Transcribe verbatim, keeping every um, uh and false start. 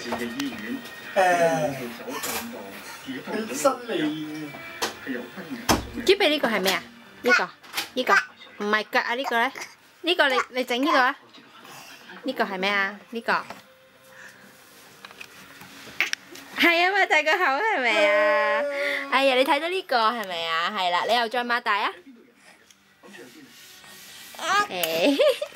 誒，犀利。 知俾呢個係咩啊？呢個呢個唔係腳啊！呢個咧，呢個你你整呢個啊？呢個係咩啊？呢個係啊，擘大個口係咪啊？哎呀，你睇到呢個係咪啊？係啦，你又再擘大啊！誒。